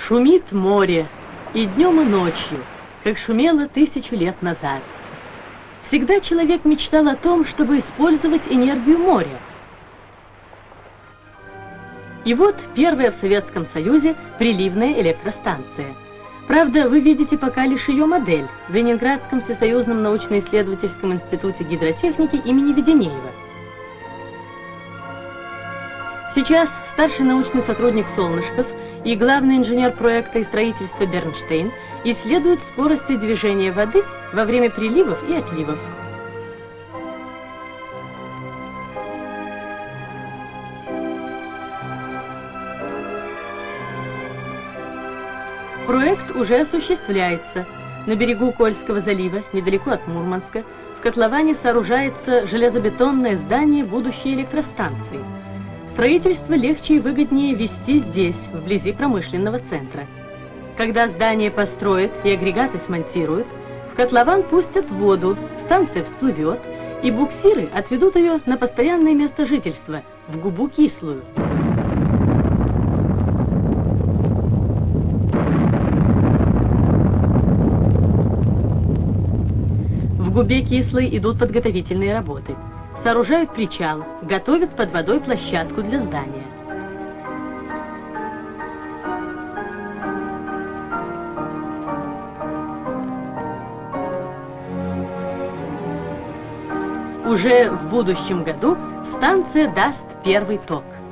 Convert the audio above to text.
Шумит море и днем, и ночью, как шумело 1000 лет назад. Всегда человек мечтал о том, чтобы использовать энергию моря. И вот первая в Советском Союзе приливная электростанция. Правда, вы видите пока лишь ее модель в Ленинградском всесоюзном научно-исследовательском институте гидротехники имени Веденеева. Сейчас старший научный сотрудник Солнышков и главный инженер проекта и строительства Бернштейн исследуют скорости движения воды во время приливов и отливов. Проект уже осуществляется. На берегу Кольского залива, недалеко от Мурманска, в котловане сооружается железобетонное здание будущей электростанции. Строительство легче и выгоднее вести здесь, вблизи промышленного центра. Когда здание построят и агрегаты смонтируют, в котлован пустят воду, станция всплывет, и буксиры отведут ее на постоянное место жительства, в Губу Кислую. В Губе Кислой идут подготовительные работы. Сооружают причал, готовят под водой площадку для здания. Уже в будущем году станция даст первый ток.